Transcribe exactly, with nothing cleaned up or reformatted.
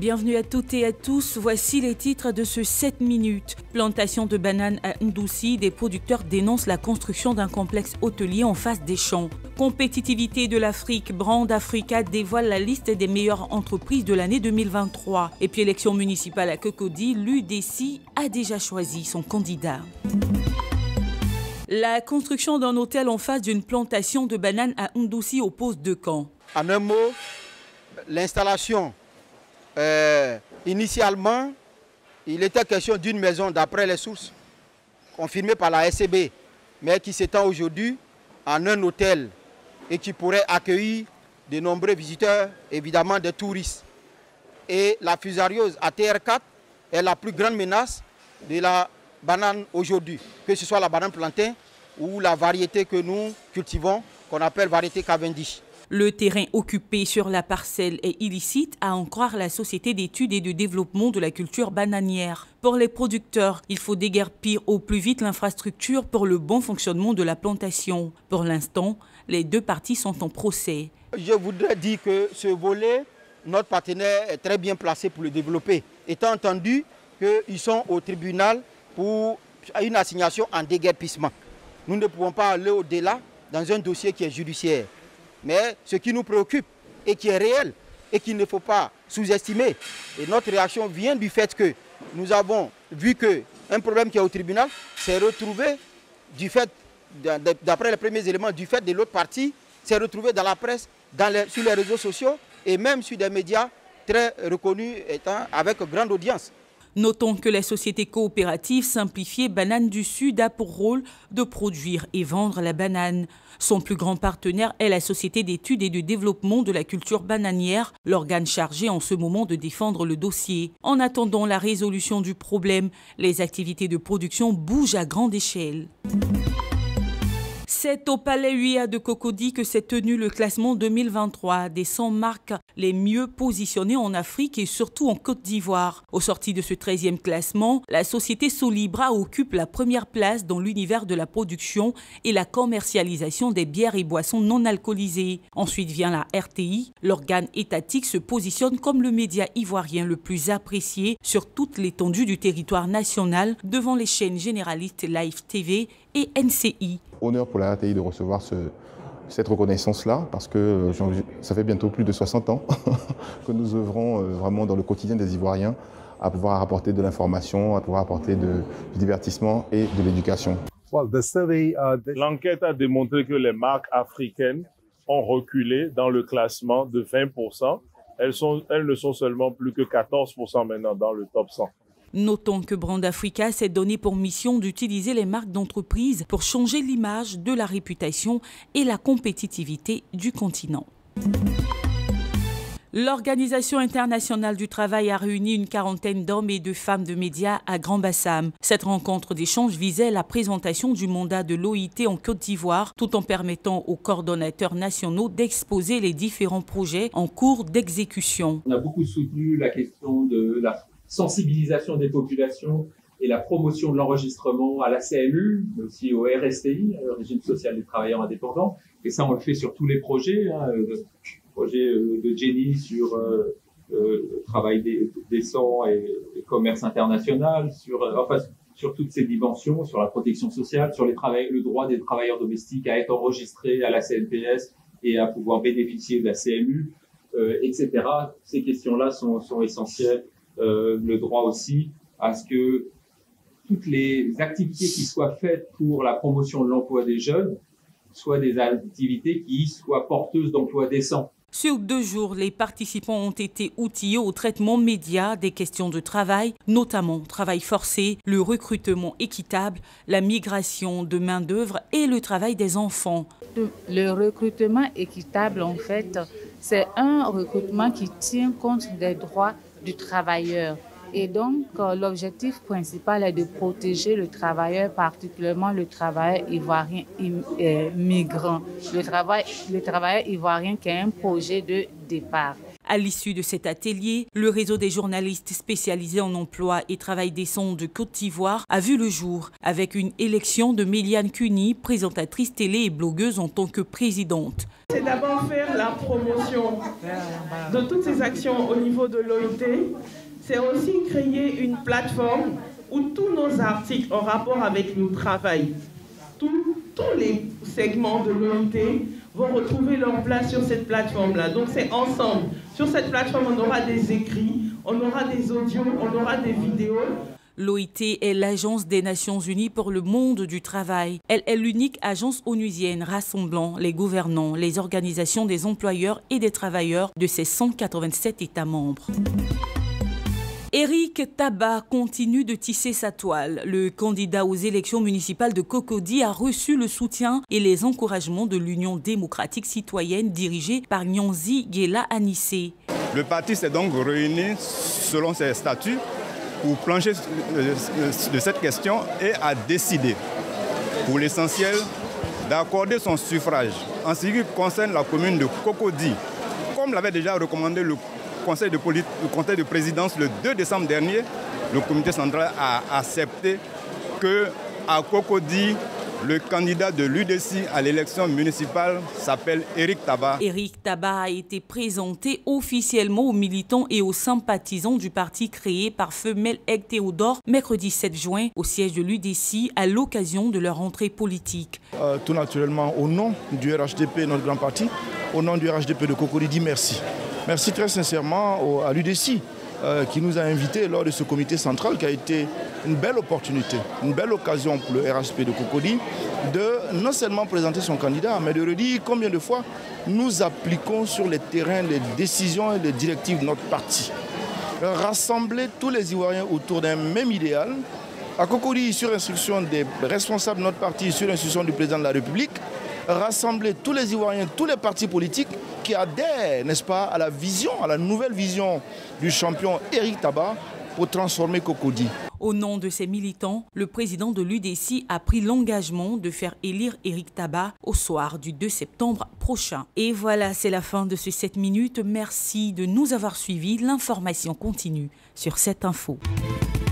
Bienvenue à toutes et à tous, voici les titres de ce sept minutes. Plantation de bananes à Ndoussi, des producteurs dénoncent la construction d'un complexe hôtelier en face des champs. Compétitivité de l'Afrique, Brand Africa dévoile la liste des meilleures entreprises de l'année deux mille vingt-trois. Et puis élection municipale à Cocody, l'U D C a déjà choisi son candidat. La construction d'un hôtel en face d'une plantation de bananes à Ndoussi oppose deux camps. En un mot, l'installation, euh, initialement, il était question d'une maison d'après les sources, confirmées par la S C B, mais qui s'étend aujourd'hui en un hôtel et qui pourrait accueillir de nombreux visiteurs, évidemment des touristes. Et la fusariose A T R quatre est la plus grande menace de la banane aujourd'hui, que ce soit la banane plantain ou la variété que nous cultivons, qu'on appelle variété Cavendish. Le terrain occupé sur la parcelle est illicite, à en croire la Société d'études et de développement de la culture bananière. Pour les producteurs, il faut déguerpir au plus vite l'infrastructure pour le bon fonctionnement de la plantation. Pour l'instant, les deux parties sont en procès. Je voudrais dire que ce volet, notre partenaire est très bien placé pour le développer, étant entendu qu'ils sont au tribunal pour une assignation en déguerpissement. Nous ne pouvons pas aller au-delà dans un dossier qui est judiciaire. Mais ce qui nous préoccupe et qui est réel et qu'il ne faut pas sous-estimer, et notre réaction vient du fait que nous avons vu qu'un problème qui est au tribunal s'est retrouvé, du fait, d'après les premiers éléments, du fait de l'autre partie, s'est retrouvé dans la presse, dans les, sur les réseaux sociaux et même sur des médias très reconnus étant avec grande audience. Notons que la société coopérative simplifiée Banane du Sud a pour rôle de produire et vendre la banane. Son plus grand partenaire est la Société d'études et de développement de la culture bananière, l'organe chargé en ce moment de défendre le dossier. En attendant la résolution du problème, les activités de production bougent à grande échelle. C'est au Palais U I A de Cocody que s'est tenu le classement deux mille vingt-trois des cent marques les mieux positionnées en Afrique et surtout en Côte d'Ivoire. Au sorti de ce treizième classement, la société Solibra occupe la première place dans l'univers de la production et la commercialisation des bières et boissons non alcoolisées. Ensuite vient la R T I. L'organe étatique se positionne comme le média ivoirien le plus apprécié sur toute l'étendue du territoire national devant les chaînes généralistes Live T V et N C I. Honneur pour la R T I de recevoir ce, cette reconnaissance-là, parce que ça fait bientôt plus de soixante ans que nous œuvrons vraiment dans le quotidien des Ivoiriens à pouvoir apporter de l'information, à pouvoir apporter de, du divertissement et de l'éducation. L'enquête a démontré que les marques africaines ont reculé dans le classement de vingt pour cent. Elles, sont, elles ne sont seulement plus que quatorze pour cent maintenant dans le top cent. Notons que Brand Africa s'est donné pour mission d'utiliser les marques d'entreprise pour changer l'image de la réputation et la compétitivité du continent. L'Organisation internationale du travail a réuni une quarantaine d'hommes et de femmes de médias à Grand-Bassam. Cette rencontre d'échange visait la présentation du mandat de l'O I T en Côte d'Ivoire, tout en permettant aux coordonnateurs nationaux d'exposer les différents projets en cours d'exécution. On a beaucoup soutenu la question de la sensibilisation des populations et la promotion de l'enregistrement à la C M U, mais aussi au R S T I, le régime social des travailleurs indépendants. Et ça, on le fait sur tous les projets. Hein, le projet de Jenny sur euh, euh, le travail décent et, et commerce international, sur, euh, enfin, sur toutes ces dimensions, sur la protection sociale, sur les travail, le droit des travailleurs domestiques à être enregistrés à la C N P S et à pouvoir bénéficier de la C M U, euh, et cetera. Ces questions-là sont, sont essentielles. Euh, le droit aussi à ce que toutes les activités qui soient faites pour la promotion de l'emploi des jeunes soient des activités qui soient porteuses d'emplois décents. Sur deux jours, les participants ont été outillés au traitement média des questions de travail, notamment travail forcé, le recrutement équitable, la migration de main-d'œuvre et le travail des enfants. Le recrutement équitable, en fait, c'est un recrutement qui tient compte des droits du travailleur. Et donc, euh, l'objectif principal est de protéger le travailleur, particulièrement le travailleur ivoirien euh, migrant, le, travail, le travailleur ivoirien qui a un projet de départ. À l'issue de cet atelier, le réseau des journalistes spécialisés en emploi et travail décent de Côte d'Ivoire a vu le jour avec une élection de Méliane Cuny, présentatrice télé et blogueuse en tant que présidente. C'est d'abord faire la promotion de toutes ces actions au niveau de l'O I T. C'est aussi créer une plateforme où tous nos articles en rapport avec le travail, tous, tous les segments de l'O I T vont retrouver leur place sur cette plateforme-là. Donc c'est ensemble. Sur cette plateforme, on aura des écrits, on aura des audios, on aura des vidéos. L'O I T est l'Agence des Nations Unies pour le monde du travail. Elle est l'unique agence onusienne rassemblant les gouvernants, les organisations des employeurs et des travailleurs de ses cent quatre-vingt-sept États membres. Éric Taba continue de tisser sa toile. Le candidat aux élections municipales de Cocody a reçu le soutien et les encouragements de l'Union démocratique citoyenne dirigée par Nyanzi Guéla Anissé. Le parti s'est donc réuni selon ses statuts pour plancher de cette question et a décidé, pour l'essentiel, d'accorder son suffrage en ce qui concerne la commune de Cocody, comme l'avait déjà recommandé le Conseil de, le conseil de présidence le deux décembre dernier. Le comité central a accepté qu'à Cocody, le candidat de l'U D C à l'élection municipale s'appelle Éric Taba. Éric Taba a été présenté officiellement aux militants et aux sympathisants du parti créé par feu Melek Théodore mercredi sept juin au siège de l'U D C à l'occasion de leur entrée politique. Euh, tout naturellement, au nom du R H D P, notre grand parti, au nom du R H D P de Cocody, dit merci. Merci très sincèrement au, à l'U D C euh, qui nous a invités lors de ce comité central qui a été une belle opportunité, une belle occasion pour le R H D P de Cocody de non seulement présenter son candidat, mais de redire combien de fois nous appliquons sur les terrains les décisions et les directives de notre parti. Rassembler tous les Ivoiriens autour d'un même idéal. À Cocody, sur instruction des responsables de notre parti, sur instruction du président de la République, rassembler tous les Ivoiriens, tous les partis politiques qui adhèrent, n'est-ce pas, à la vision, à la nouvelle vision du champion Éric Taba pour transformer Cocody. Au nom de ses militants, le président de l'U D C a pris l'engagement de faire élire Éric Taba au soir du deux septembre prochain. Et voilà, c'est la fin de ces sept minutes. Merci de nous avoir suivis. L'information continue sur cette info.